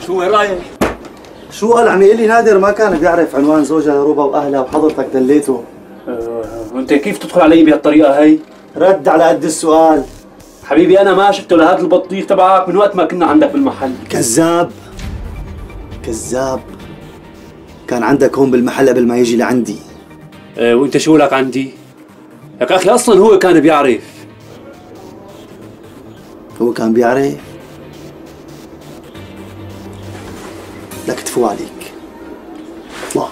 شو وين رايح؟ شو قال؟ عم يقول لي نادر ما كان بيعرف عنوان زوجها لروبا واهلها وحضرتك دليته. وانت كيف تدخل علي بهالطريقه هي؟ رد على قد السؤال. حبيبي انا ما شفته لهذا البطيخ تبعك من وقت ما كنا عندك بالمحل. كذاب كذاب، كان عندك هون بالمحل قبل ما يجي لعندي. وانت شو لك عندي؟ لك اخي اصلا هو كان بيعرف. هو كان بيعرف؟ لك تفو عليك. اطلع.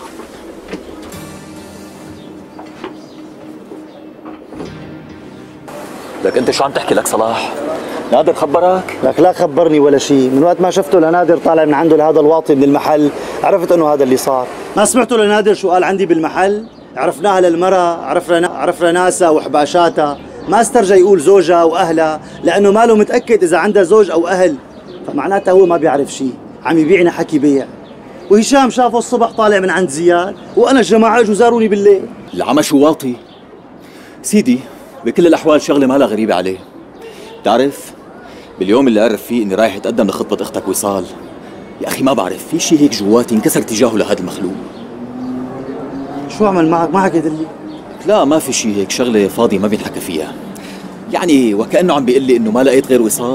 لك انت شو عم تحكي لك صلاح؟ نادر خبرك؟ لك لا خبرني ولا شيء، من وقت ما شفته لنادر طالع من عنده لهذا الواطي من المحل عرفت انه هذا اللي صار. ما سمعتوا لنادر شو قال عندي بالمحل؟ عرفناها للمرة، عرفنا ناسها وحباشاتها، ما استرجى يقول زوجها واهلها لانه ماله متاكد اذا عندها زوج او اهل، فمعناتها هو ما بيعرف شيء، عم يبيعنا حكي بيع. وهشام شافه الصبح طالع من عند زياد، وانا الجماعه اجوا زاروني بالليل. العمى شو واطي؟ سيدي بكل الاحوال شغله ما لها غريبه عليه. بتعرف باليوم اللي عرف فيه اني رايح اتقدم لخطبه اختك وصال، يا اخي ما بعرف في شيء هيك جواتي انكسر تجاهه لهذا المخلوق. شو عمل معك؟ ما حكيت لي. لا ما في شيء هيك، شغله فاضيه ما بينحكى فيها، يعني وكانه عم بيقول لي انه ما لقيت غير وصال.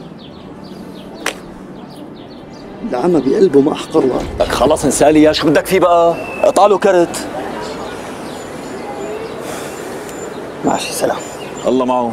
العمى بقلبه ما احقرها. لك خلص انسالي يا شو بدك فيه بقى؟ اقطع له كرت. ماشي سلام. الله معه.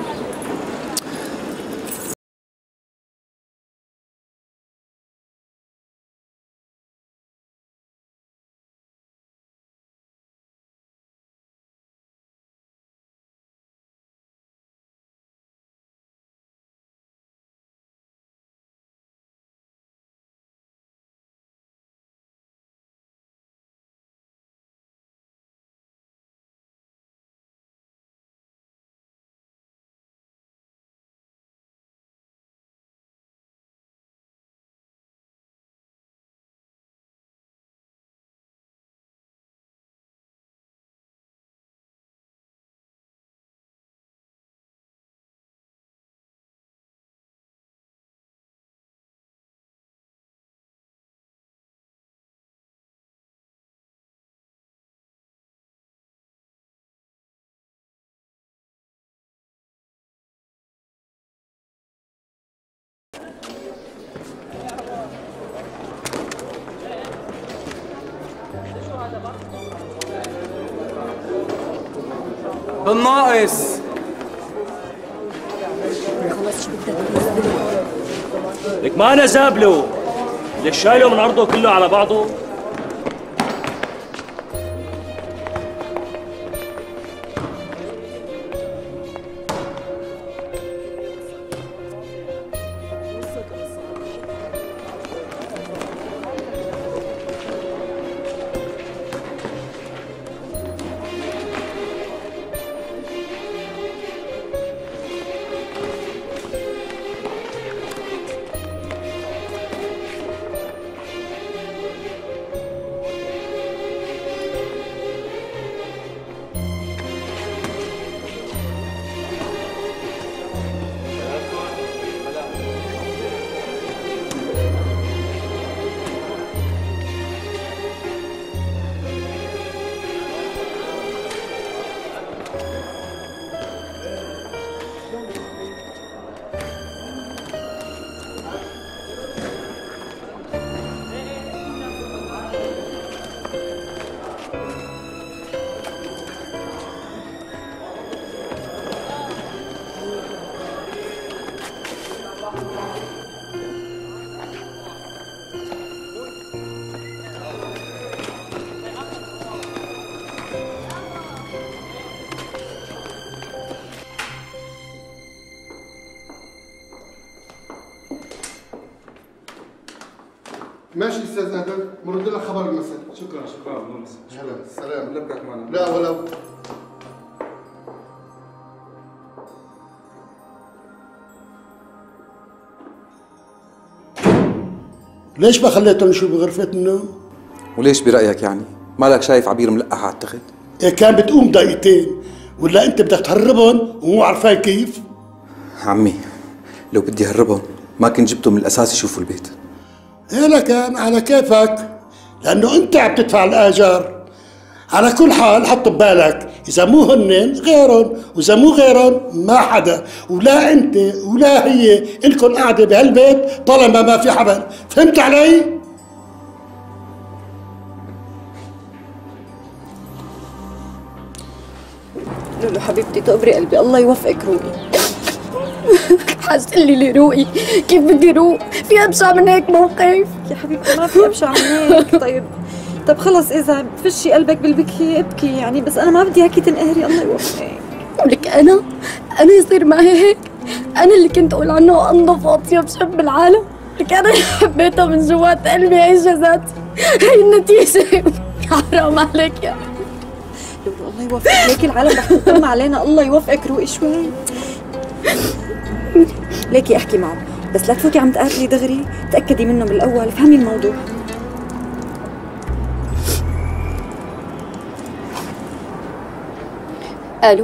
بالناقص خلص شو بدك؟ لك ما انا زابله، لك شايله من عرضه كله على بعضه. ماشي استاذ ادم، مرد لك خبر المساء. شكرا هلا سلام. نبقى معنا. لا ولو. ليش ما خليتهم يشوفوا بغرفة النوم؟ وليش برايك يعني؟ مالك شايف عبير ملقح على التخت؟ إيه كان بتقوم دقيقتين، ولا انت بدك تهربهم ومو عرفان كيف؟ عمي لو بدي هربهم ما كنت جبتهم من الاساس يشوفوا البيت. إيه لكن على كيفك، لأنه أنت عم تدفع الآجار. على كل حال حط ببالك، إذا مو هن غيرهم، وإذا مو غيرهم ما حدا، ولا أنت ولا هي إلكن قاعدة بهالبيت طالما ما في حبل. فهمت علي؟ لولو حبيبتي تقبري قلبي، الله يوفقك روقي. حاسه لي روقي، كيف بدي روق؟ في ابشع من هيك موقف؟ يا حبيبتي ما في ابشع من هيك. طيب خلص اذا بفشي قلبك بالبكي ابكي يعني، بس انا ما بدي اياكي تنقهري. الله يوفقك. ولك انا يصير معي هيك؟ انا اللي كنت اقول عنه انظف واطيب شاب بالعالم، لك انا اللي حبيته من جوات قلبي. هي جزاتي، هي النتيجه. حرام عليك يا لولو الله يوفقك، هيك العالم رح تطمع علينا. الله يوفقك روقي شوي. ليكي احكي معه، بس لا تفوتي عم تقاتلي دغري، تأكدي منه بالاول، فهمي الموضوع. الو،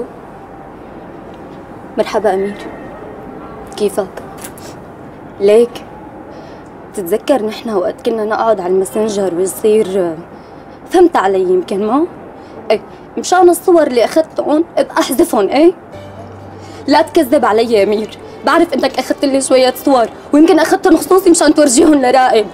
مرحبا امير، كيفك؟ ليك تتذكر نحن وقت كنا نقعد على الماسنجر ويصير فهمت علي يمكن ما؟ ايه مشان الصور اللي اخذتهم ابقى احذفهم. ايه لا تكذب علي يا امير، بعرف انك اخذت لي شوية صور ويمكن اخذتهم خصوصي مشان تورجيهم لرائد.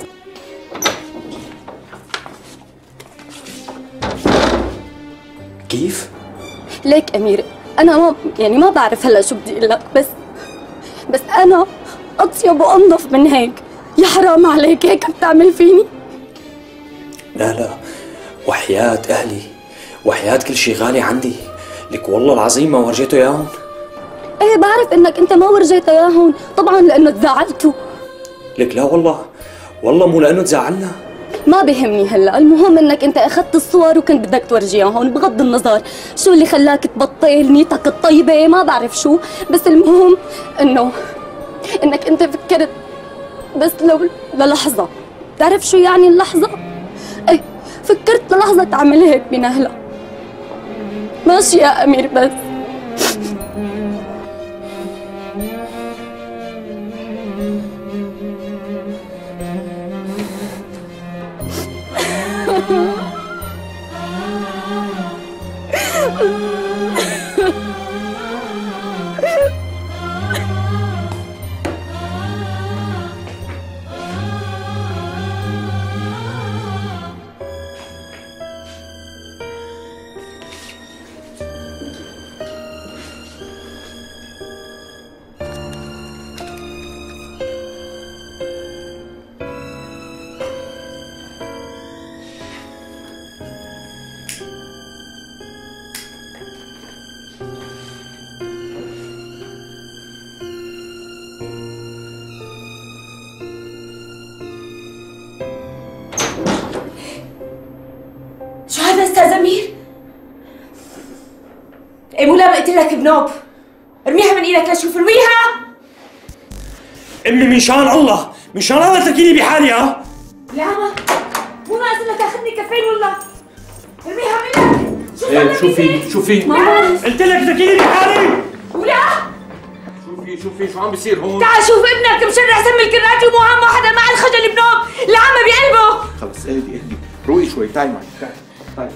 كيف؟ ليك امير، انا ما بعرف هلا شو بدي اقول لك، بس انا اطيب وانظف من هيك. يا حرام عليك هيك بتعمل فيني؟ لا وحياة اهلي، وحياة كل شي غالي عندي، لك والله العظيم ما ورجيته اياهم. ايه بعرف انك انت ما ورجيته اياهم، طبعا لانه تزعلتوا. لك لا والله مو لانه تزعلنا. ما بيهمني هلا، المهم انك انت اخذت الصور وكنت بدك تورجيها هون. بغض النظر شو اللي خلاك تبطل نيتك الطيبه، ما بعرف شو، بس المهم انك انت فكرت بس للحظه. بتعرف شو يعني اللحظه؟ ايه فكرت للحظه تعمل هيك بنهله. ماشي يا امير، بس شو هذا استاذ امير؟ ايه مو لا قلت لك بنوب، ارميها من ايدك لشوف، ارميها. امي مشان الله اتركيني بحالي. لا مو ناقص انك تاخذني كفين والله. ارميها منك. ايه شوفي قلت لك اتركيني بحالي. ولا شوفي شو عم بيصير هون. تعال شوف ابنك مشرع سم الكراتي ومو همه حدا مع الخجل بنوب، العمى بقلبه. خلص اهدي روقي شوي، تعي معي تعي.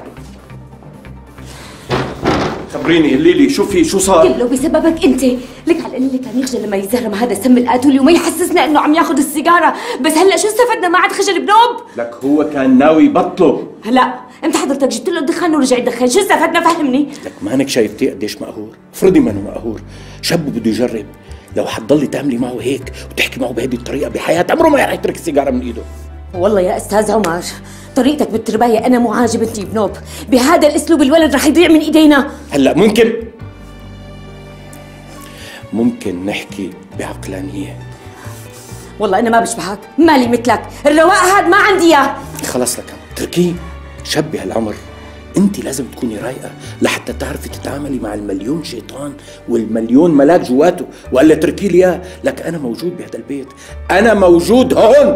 خبريني قولي لي شو صار؟ كله بسببك انت، لك على اللي كان يخجل لما يزهرم هذا سم القاتولي وما يحسسنا انه عم ياخذ السيجاره، بس هلا شو استفدنا ما عاد خجل بنوب؟ لك هو كان ناوي يبطله. هلا انت حضرتك جبت له الدخان ورجع يدخن، شو استفدنا فهمني؟ لك مانك شايفتيه قديش مقهور؟ افرضي ما انه مقهور، شاب بده يجرب، لو حتضلي تعملي معه هيك وتحكي معه بهذه الطريقه بحياه عمره ما رح يترك السيجاره من ايده. والله يا استاذ عمر طريقتك بالتربايه انا مو عاجبتني بنوب، بهذا الاسلوب الولد رح يضيع من ايدينا. هلا ممكن نحكي بعقلانيه. والله انا ما بشبهك، مالي مثلك، الرواق هاد ما عندي اياه. خلص لك تركيه، شاب بهالعمر انت لازم تكوني رايقه لحتى تعرفي تتعاملي مع المليون شيطان والمليون ملاك جواته، والا تركي لي اياه. لك انا موجود بهذا البيت، انا موجود هون.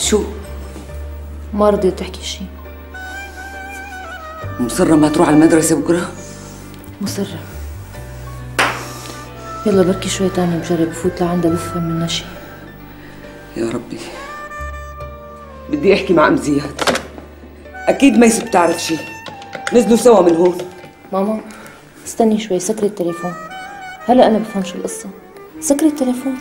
شو؟ ما رضيت تحكي شي. مصرة ما تروح على المدرسة بكرة؟ مصرة. يلا بركي شوي تاني بجرب بفوت لعندها بفهم منها شي. يا ربي، بدي احكي مع ام زياد. اكيد ميس بتعرف شي. نزلوا سوا من هون. ماما استني شوي، سكري التليفون. هلا انا بفهم شو القصة. سكري التليفون.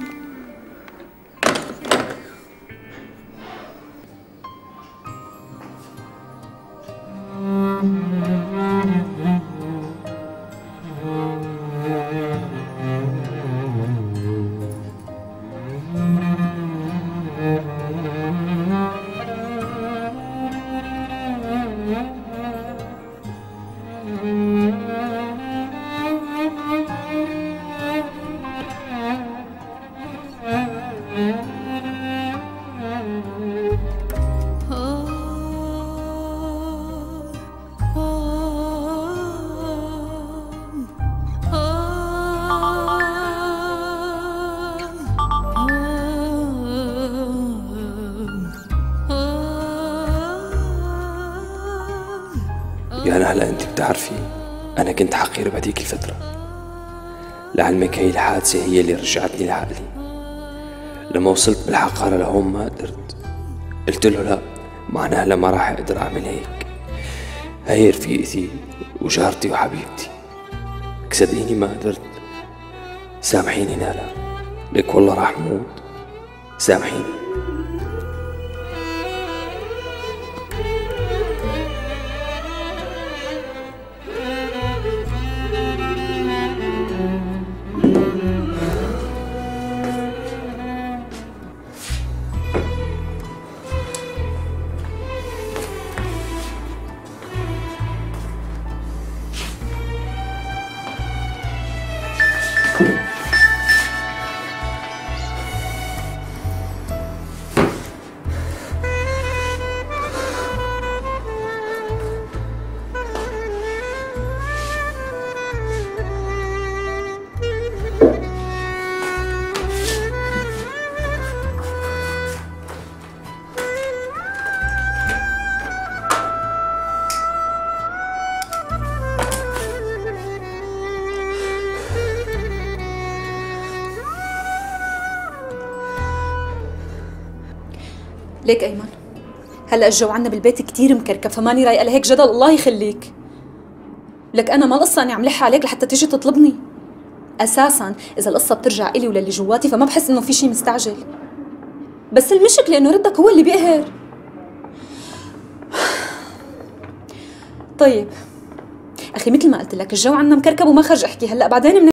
يعني هلا انت بتعرفي انا كنت حقير بهديك الفترة. لعلمك هي الحادثة هي اللي رجعتني لعقلي. لما وصلت بالحقارة لهون ما قدرت، قلت له لا، معناها هلا ما راح اقدر اعمل هيك. هي رفيقتي وجارتي وحبيبتي، صدقيني ما قدرت. سامحيني نالا، لك والله راح موت، سامحيني. ليك ايمن، هلا الجو عنا بالبيت كثير مكركب، فماني رايقه لهيك جدل. الله يخليك. لك انا ما القصه اني عم لح عليك لحتى تيجي تطلبني. اساسا اذا القصه بترجع الي وللي جواتي فما بحس انه في شيء مستعجل. بس المشكله انه ردك هو اللي بيقهر. طيب اخي، مثل ما قلت لك الجو عنا مكركب وما خرج احكي. هلا بعدين